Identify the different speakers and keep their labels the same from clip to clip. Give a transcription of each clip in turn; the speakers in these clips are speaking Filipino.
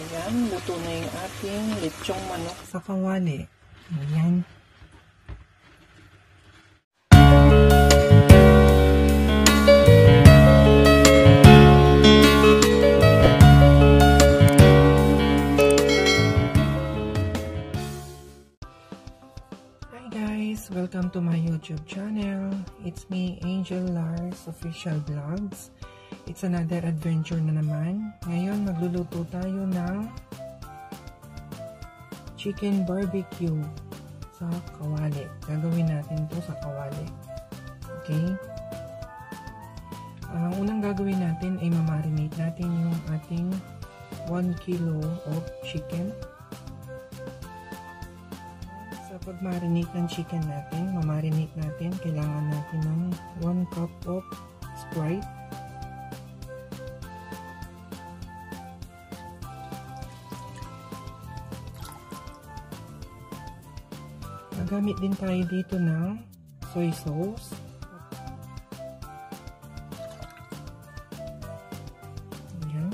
Speaker 1: Ayan, luto na yung ating lechong manok sa kawali. Ayan. Hi guys! Welcome to my YouTube channel. It's me, Angel Lars Official Vlogs. It's another adventure na naman. Ngayon, magluluto tayo ng chicken barbecue sa kawali. Gagawin natin to sa kawali. Okay? Ang unang gagawin natin ay mamarinate natin yung ating 1 kilo of chicken. Sa pag-marinate ng chicken natin, mamarinate natin, kailangan natin ng 1 cup of Sprite. Gamit din tayo dito ng soy sauce. Ayan.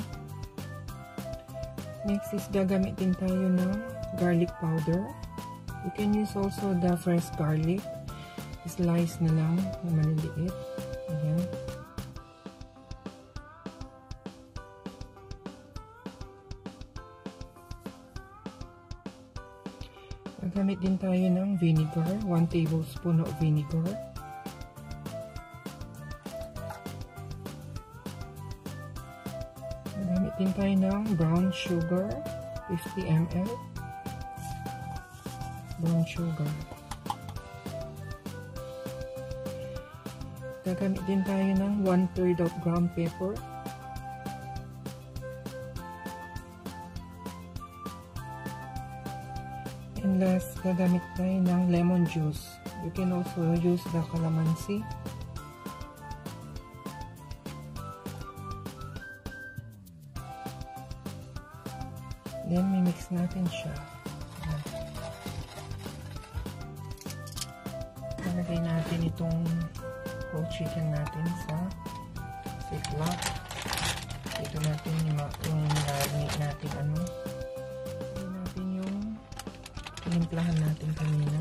Speaker 1: Next is gagamit din tayo ng garlic powder. You can use also the fresh garlic. Slice na lang na maliliit. Ayan. Gagamit din tayo ng vinegar, 1 tablespoon of vinegar. Gagamit din tayo ng brown sugar, 50 ml. Brown sugar. Gagamit din tayo ng 1/3 of ground pepper. And last, gagamit tayo ng lemon juice. You can also use the calamansi. Then, mimix natin siya. Nalagay natin itong whole chicken natin sa ziplock. Ito natin yung marinate natin tinimplahan natin kanina.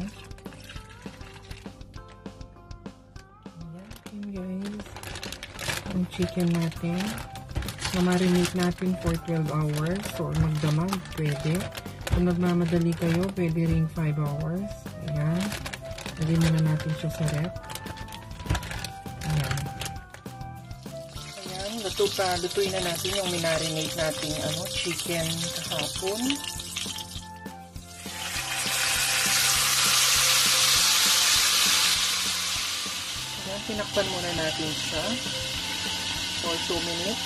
Speaker 1: Ayan guys. Ang chicken natin. Mamarinate natin for 12 hours. So, magdamag, pwede. Kung nagmamadali kayo, pwede ring 5 hours. Ayan. Lagyan muna natin siya sa rep. Ayan. Ayan. Lutuin na natin yung minarinate natin chicken kahapon. Tinakpan muna natin siya for 2 minutes.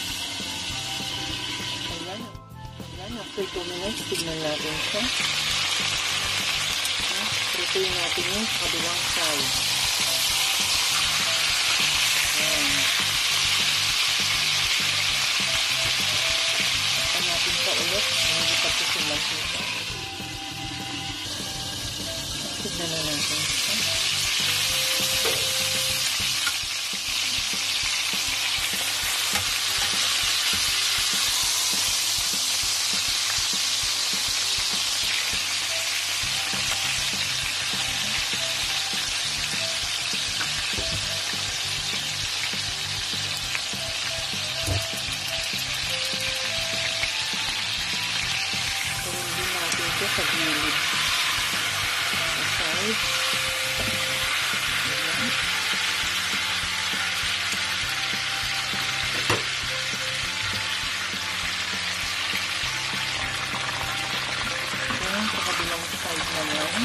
Speaker 1: Ayan. Ayan. After 2 minutes, tignan natin siya. Prituin natin yung kabilang side. Ayan. Takpan natin siya ulit. Hindi pagkasilang siya. Tignan na natin siya. Sa gilid. Sa side. Ayan. Ayan, sa kabilang side naman.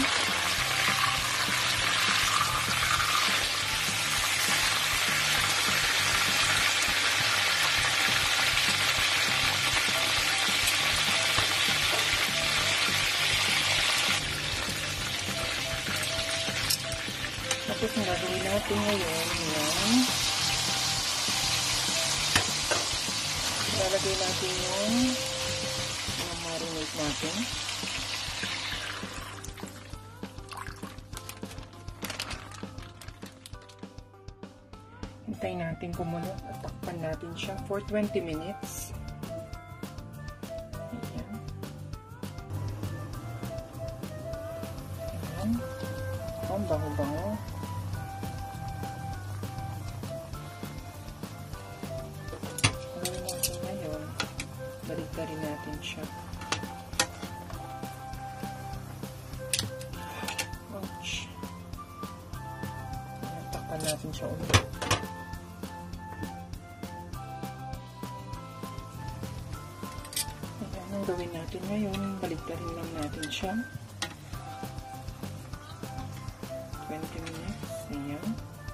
Speaker 1: Tapos ang gagawin natin ngayon, yan. Lalagay natin yung marinate natin. Hintayin natin kumulo at takpan natin siya for 20 minutes. Ayan. Ang bango-bango. Gawin natin ngayon. Balik-balik natin siya. Ouch. Takpan natin siya ulit. Ayan, ang gawin natin ngayon, balik-balik lang natin siya. 20 minutes. Ayan.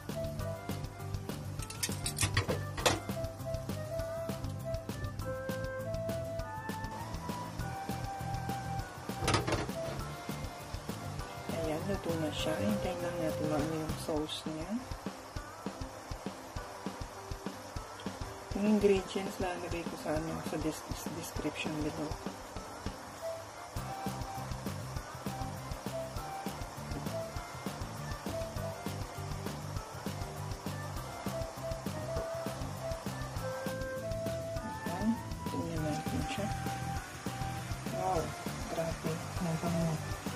Speaker 1: Ayan, luto na siya. Hintayin lang natin maano yung sauce niya. Yung ingredients lalagay ko sa description below. Tingnan natin siya. Wow, grabe. Nabango.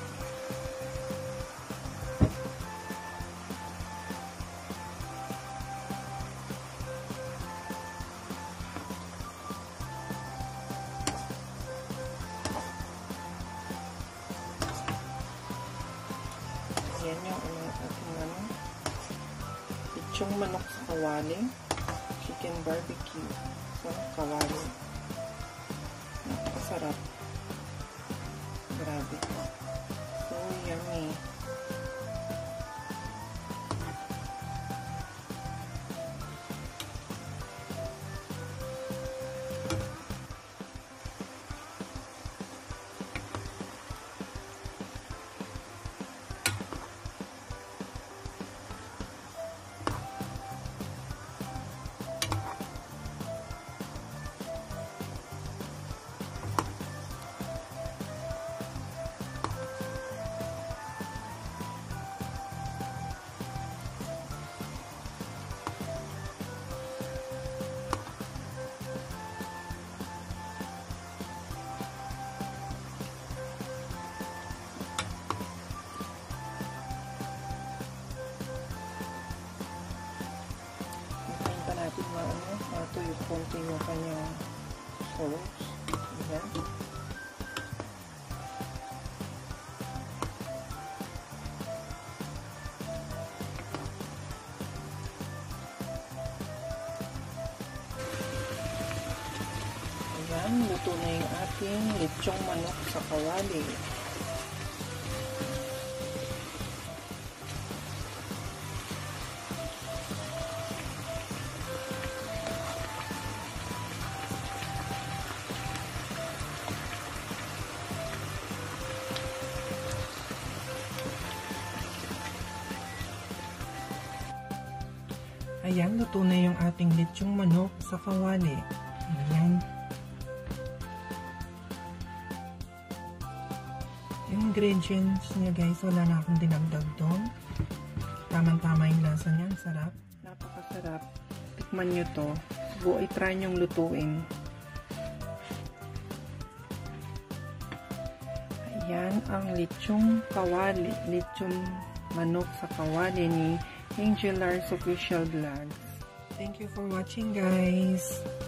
Speaker 1: Yan yung ating lechong manok sa kawali. Chicken barbecue. So, kawali. Napakasarap. Grabe. So yummy. Natin ito yung konti yung kanyang sauce. Ayan. Ayan, luto na yung ating lechong manok sa kawali. Ayan, luto na yung ating lechong manok sa kawali. Ayan. Yung ingredients niya guys, wala na akong dinagdag doon. Tamang-tama yung lasa niya. Sarap. Napakasarap. Tikman nyo to. I-try nyong lutuin. Ayan ang lechong kawali. Lechong manok sa kawali ni Angelars Official Vlogs. Thank you for watching guys.